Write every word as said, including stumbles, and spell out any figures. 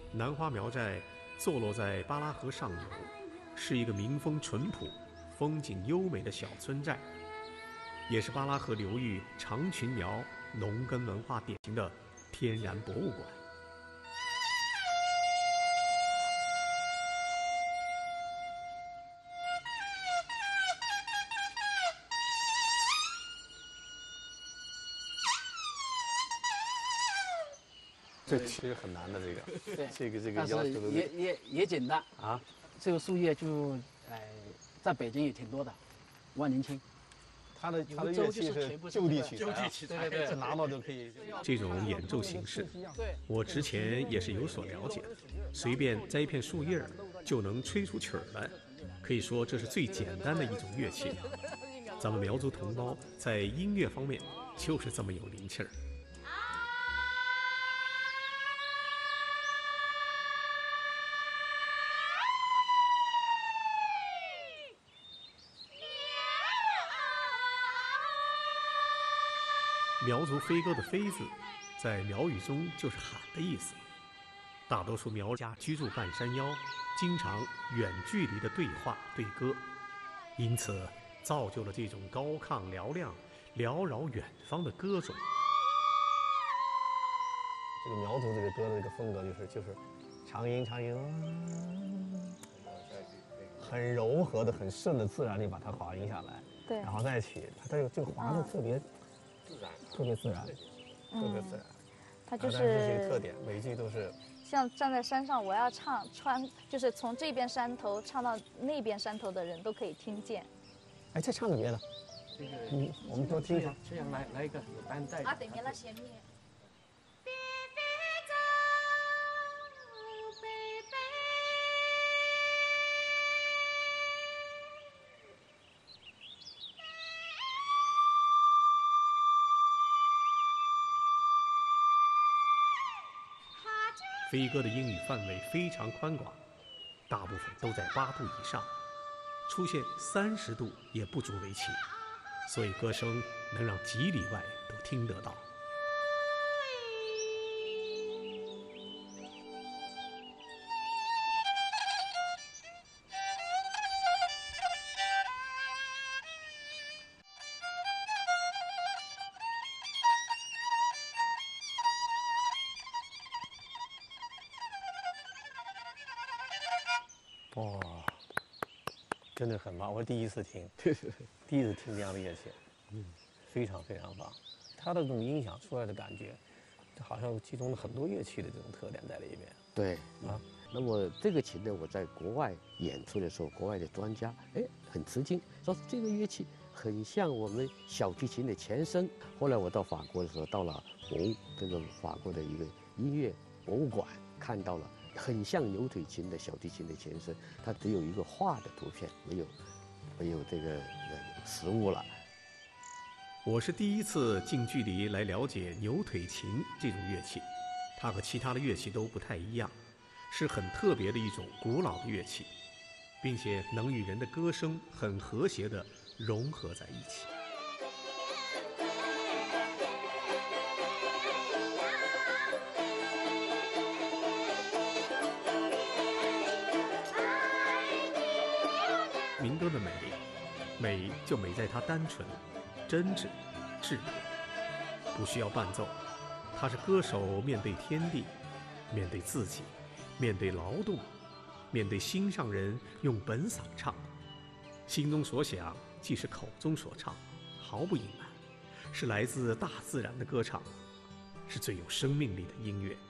南花苗寨坐落在巴拉河上游，是一个民风淳朴、风景优美的小村寨，也是巴拉河流域长裙苗农耕文化典型的天然博物馆。 这其实很难的，这个， 对， 这个这个但是要求的也也也简单啊。 这个树叶就，哎，在北京也挺多的，万年青。 它的它的乐器是就地取材， 就地取材，对对对， 拿到就可以。 这种演奏形式，我之前也是有所了解的。随便摘一片树叶就能吹出曲儿来，可以说这是最简单的一种乐器。咱们苗族同胞在音乐方面就是这么有灵气儿。苗族飞歌的飞字，在苗语中就是喊的意思。大多数苗家居住半山腰，经常远距离的对话对歌，因此造就了这种高亢嘹亮、缭绕远方的歌种。 这个苗族这个歌的这个风格就是就是长音长音，很柔和的、很顺的自然地把它滑音下来， 对， 然后再起，它这个这个滑的特别。自然，特别自然，特别自然。 它就是这个特点，每一句都是。 像站在山上，我要唱穿，就是从这边山头唱到那边山头的人都可以听见。 哎，再唱个别的。 这个， 嗯，我们多听一下。 这样来来一个有担带。 啊，对面了前面。 飞歌的音域范围非常宽广，大部分都在八度以上，出现三十度也不足为奇，所以歌声能让几里外都听得到。 哇，真的很棒！我第一次听，第一次听这样的乐器，嗯，非常非常棒。它的这种音响出来的感觉，好像集中了很多乐器的这种特点在里面。 对啊，那么这个琴呢，我在国外演出的时候，国外的专家哎很吃惊，说这个乐器很像我们小提琴的前身。后来我到法国的时候，到了博物这个法国的一个音乐博物馆，看到了。很像牛腿琴的小提琴的前身，它只有一个画的图片，没有，没有这个呃实物了。 我是第一次近距离来了解牛腿琴这种乐器，它和其他的乐器都不太一样，是很特别的一种古老的乐器，并且能与人的歌声很和谐地融合在一起。民歌的美，美就美在它单纯、真挚、质朴，不需要伴奏，它是歌手面对天地，面对自己，面对劳动，面对心上人，用本嗓唱，心中所想即是口中所唱，毫不隐瞒，是来自大自然的歌唱，是最有生命力的音乐。